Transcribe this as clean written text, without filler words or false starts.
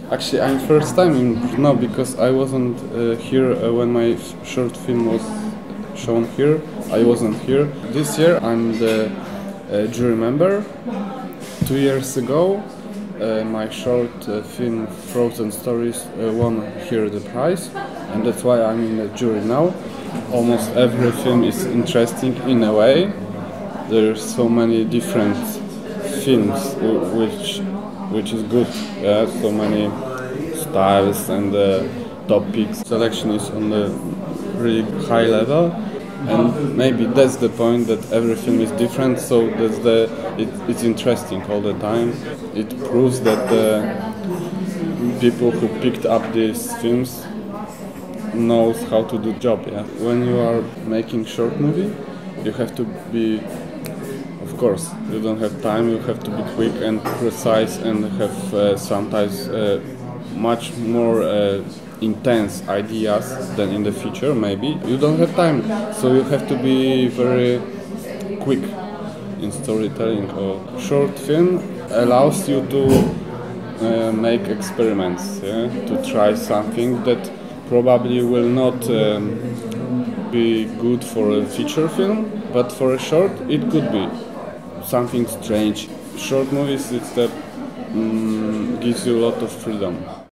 Actually, I'm first time in Brno because I wasn't here when my short film was shown here. I wasn't here. This year I'm the jury member. 2 years ago, my short film Frozen Stories won here the prize, and that's why I'm in the jury now. Almost every film is interesting in a way. There's so many different films which is good. Yeah, so many styles and topics. Selection is on the really high level, and maybe that's the point that every film is different. So it's interesting all the time. It proves that the people who picked up these films knows how to do job. Yeah, when you are making short movie, you have to be. Of course, you don't have time. You have to be quick and precise, and have sometimes much more intense ideas than in the future. Maybe you don't have time, so you have to be very quick in storytelling. Or short film allows you to make experiments, yeah? To try something that probably will not be good for a feature film, but for a short it could be something strange. Short movies, it's that gives you a lot of freedom.